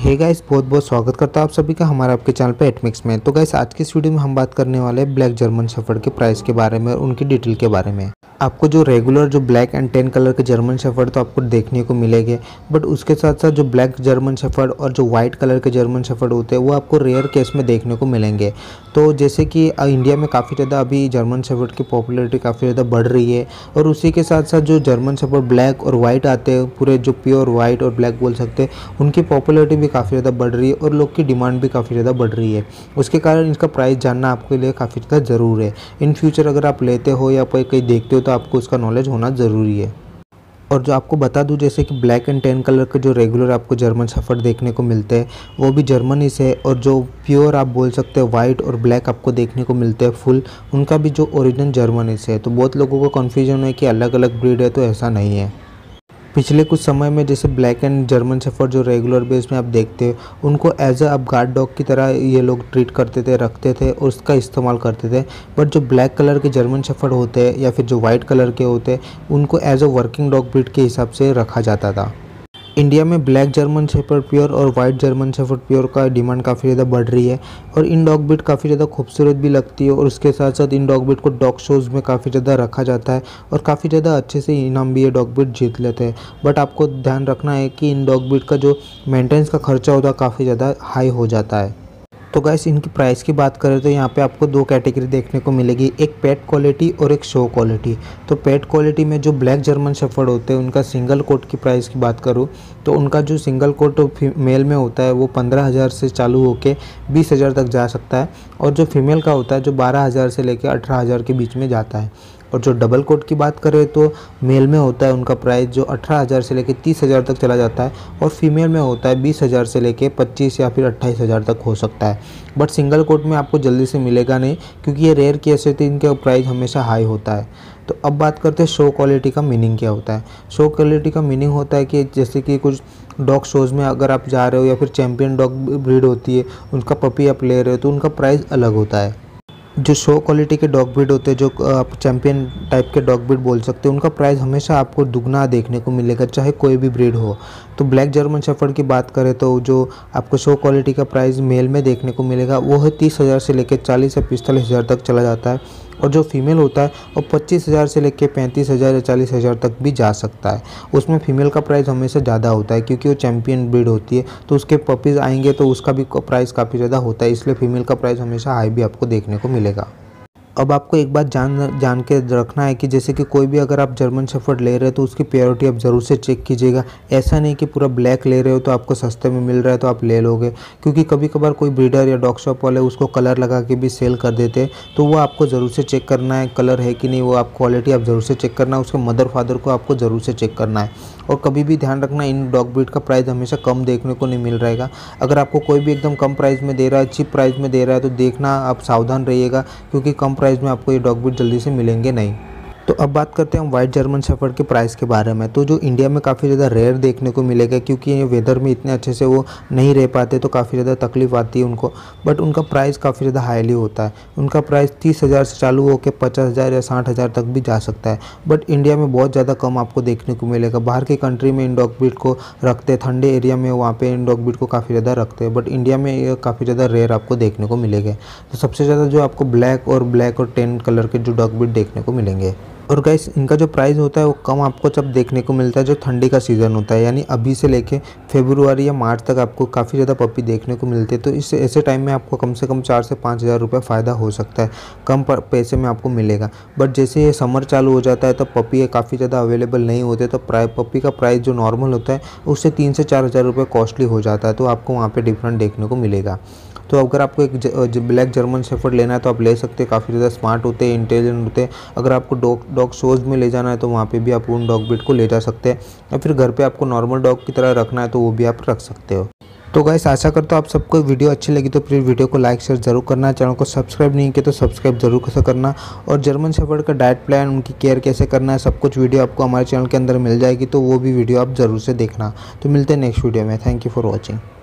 Hey guys, बहुत बहुत स्वागत करता हूँ आप सभी का हमारे आपके चैनल पे एटमिक्स में। तो गाइस, आज की इस वीडियो में हम बात करने वाले हैं ब्लैक जर्मन शेफर्ड के प्राइस के बारे में और उनकी डिटेल के बारे में। आपको जो रेगुलर जो ब्लैक एंड टैन कलर के जर्मन शेफर्ड तो आपको देखने को मिलेंगे, बट उसके साथ साथ जो ब्लैक जर्मन शेफर्ड और जो वाइट कलर के जर्मन शेफर्ड होते हैं वो आपको रेयर केस में देखने को मिलेंगे। तो जैसे कि इंडिया में काफ़ी ज़्यादा अभी जर्मन शेफर्ड की पॉपुलैरिटी काफ़ी ज़्यादा बढ़ रही है, और उसी के साथ साथ जो जर्मन शेफर्ड ब्लैक और वाइट आते हैं, पूरे जो प्योर वाइट और ब्लैक बोल सकते हैं, उनकी पॉपुलैरिटी भी काफ़ी ज़्यादा बढ़ रही है और लोग की डिमांड भी काफ़ी ज़्यादा बढ़ रही है। उसके कारण इसका प्राइस जानना आपके लिए काफ़ी ज़्यादा ज़रूर है। इन फ्यूचर अगर आप लेते हो या कहीं देखते हो तो आपको उसका नॉलेज होना ज़रूरी है। और जो आपको बता दूं, जैसे कि ब्लैक एंड टैन कलर के जो रेगुलर आपको जर्मन शेफर्ड देखने को मिलते हैं वो भी जर्मनी से, और जो प्योर आप बोल सकते हैं वाइट और ब्लैक आपको देखने को मिलते हैं फुल, उनका भी जो ओरिजिनल जर्मनी से है। तो बहुत लोगों को कन्फ्यूजन है कि अलग अलग ब्रीड है, तो ऐसा नहीं है। पिछले कुछ समय में जैसे ब्लैक एंड जर्मन शेफर्ड जो रेगुलर बेस में आप देखते हो, उनको एज अ अब गार्ड डॉग की तरह ये लोग ट्रीट करते थे, रखते थे और उसका इस्तेमाल करते थे। बट जो ब्लैक कलर के जर्मन शेफर्ड होते हैं या फिर जो वाइट कलर के होते हैं, उनको as a working dog breed के हिसाब से रखा जाता था। इंडिया में ब्लैक जर्मन शेफर्ड प्योर और वाइट जर्मन शेफर्ड प्योर का डिमांड काफ़ी ज़्यादा बढ़ रही है, और इन डॉग ब्रीड काफ़ी ज़्यादा खूबसूरत भी लगती है, और उसके साथ साथ इन डॉग ब्रीड को डॉग शोज़ में काफ़ी ज़्यादा रखा जाता है और काफ़ी ज़्यादा अच्छे से इनाम भी ये डॉग ब्रीड जीत लेते हैं। बट आपको ध्यान रखना है कि इन डॉग ब्रीड का जो मेंटेनेंस का खर्चा होता है काफ़ी ज़्यादा हाई हो जाता है। तो गाइस, इनकी प्राइस की बात करें तो यहाँ पे आपको दो कैटेगरी देखने को मिलेगी, एक पेट क्वालिटी और एक शो क्वालिटी। तो पेट क्वालिटी में जो ब्लैक जर्मन शेफर्ड होते हैं उनका सिंगल कोट की प्राइस की बात करूँ तो उनका जो सिंगल कोट मेल में होता है वो 15,000 से चालू होके 20,000 तक जा सकता है, और जो फीमेल का होता है जो 12,000 से लेकर 18,000 के बीच में जाता है। और जो डबल कोट की बात करें तो मेल में होता है उनका प्राइस जो 18,000 से लेकर 30,000 तक चला जाता है, और फीमेल में होता है 20,000 से लेकर 25 या फिर 28,000 तक हो सकता है। बट सिंगल कोट में आपको जल्दी से मिलेगा नहीं, क्योंकि ये रेयर केस है तो इनका प्राइस हमेशा हाई होता है। तो अब बात करते हैं शो क्वालिटी का मीनिंग क्या होता है। शो क्वालिटी का मीनिंग होता है कि जैसे कि कुछ डॉग शोज़ में अगर आप जा रहे हो या फिर चैम्पियन डॉग ब्रीड होती है, उनका पपी आप ले रहे हो तो उनका प्राइस अलग होता है। जो शो क्वालिटी के डॉग ब्रीड होते हैं, जो आप चैम्पियन टाइप के डॉग ब्रीड बोल सकते हैं, उनका प्राइस हमेशा आपको दुगना देखने को मिलेगा, चाहे कोई भी ब्रीड हो। तो ब्लैक जर्मन शेफर्ड की बात करें तो जो आपको शो क्वालिटी का प्राइस मेल में देखने को मिलेगा वो है 30,000 से लेकर 40 या 45,000 तक चला जाता है, और जो फीमेल होता है वो 25,000 से लेकर 35,000 या 40,000 तक भी जा सकता है। उसमें फीमेल का प्राइस हमेशा ज़्यादा होता है, क्योंकि वो चैम्पियन ब्रीड होती है, तो उसके पपीज़ आएंगे तो उसका भी प्राइस काफ़ी ज़्यादा होता है, इसलिए फीमेल का प्राइस हमेशा हाई भी आपको देखने को मिलेगा। अब आपको एक बात जान के रखना है कि जैसे कि कोई भी अगर आप जर्मन शेफर्ड ले रहे हो तो उसकी प्योरिटी आप ज़रूर से चेक कीजिएगा। ऐसा नहीं कि पूरा ब्लैक ले रहे हो तो आपको सस्ते में मिल रहा है तो आप ले लोगे, क्योंकि कभी कभार कोई ब्रीडर या डॉग शॉप वाले उसको कलर लगा के भी सेल कर देते हैं। तो वो आपको ज़रूर से चेक करना है, कलर है कि नहीं, वो आप क्वालिटी आप ज़रूर से चेक करना है, उसके मदर फादर को आपको ज़रूर से चेक करना है। और कभी भी ध्यान रखना, इन डॉग ब्रीड का प्राइस हमेशा कम देखने को नहीं मिल रहेगा। अगर आपको कोई भी एकदम कम प्राइस में दे रहा है, चीप प्राइस में दे रहा है, तो देखना आप सावधान रहिएगा, क्योंकि कम प्राइस में आपको ये डॉग ब्रीड जल्दी से मिलेंगे नहीं। तो अब बात करते हैं हम वाइट जर्मन शेफर्ड के प्राइस के बारे में। तो जो इंडिया में काफ़ी ज़्यादा रेयर देखने को मिलेगा, क्योंकि ये वेदर में इतने अच्छे से वो नहीं रह पाते, तो काफ़ी ज़्यादा तकलीफ आती है उनको। बट उनका प्राइस काफ़ी ज़्यादा हाईली होता है। उनका प्राइस 30,000 से चालू होकर 50,000 या 60,000 तक भी जा सकता है। बट इंडिया में बहुत ज़्यादा कम आपको देखने को मिलेगा। बाहर की कंट्री में इन डॉग ब्रीड को रखते हैं, ठंडे एरिया में वहाँ पे इन डॉग ब्रीड को काफ़ी ज़्यादा रखते हैं, बट इंडिया में ये काफ़ी ज़्यादा रेयर आपको देखने को मिलेगा। तो सबसे ज़्यादा जो आपको ब्लैक और टैन कलर के जो डॉग ब्रीड देखने को मिलेंगे। और गाइस, इनका जो प्राइस होता है वो कम आपको जब देखने को मिलता है जो ठंडी का सीज़न होता है, यानी अभी से लेके फरवरी या मार्च तक आपको काफ़ी ज़्यादा पपी देखने को मिलते हैं। तो इस ऐसे टाइम में आपको कम से कम 4 से 5,000 रुपये फ़ायदा हो सकता है, कम पैसे में आपको मिलेगा। बट जैसे ये समर चालू हो जाता है तो पपी काफ़ी ज़्यादा अवेलेबल नहीं होते, तो पपी का प्राइस जो नॉर्मल होता है उससे 3 से 4,000 रुपये कॉस्टली हो जाता है, तो आपको वहाँ पर डिफरेंट देखने को मिलेगा। तो अगर आपको एक ब्लैक जर्मन शेफर्ड लेना है तो आप ले सकते हैं, काफ़ी ज़्यादा स्मार्ट होते हैं, इंटेलिजेंट होते हैं। अगर आपको डॉग शोज़ में ले जाना है तो वहाँ पे भी आप उन डॉग ब्रीड को ले जा सकते हैं, या फिर घर पे आपको नॉर्मल डॉग की तरह रखना है तो वो भी आप रख सकते हो। तो गाइस, आशा करता हूँ आप सबको वीडियो अच्छी लगी तो प्लीज़ वीडियो को लाइक शेयर जरूर करना, चैनल को सब्सक्राइब नहीं किया तो सब्सक्राइब जरूर से करना, और जर्मन शेफर्ड का डाइट प्लान, उनकी केयर कैसे करना है, सब कुछ वीडियो आपको हमारे चैनल के अंदर मिल जाएगी, तो वो भी वीडियो आप ज़रूर से देखना। तो मिलते हैं नेक्स्ट वीडियो में। Thank you for watching.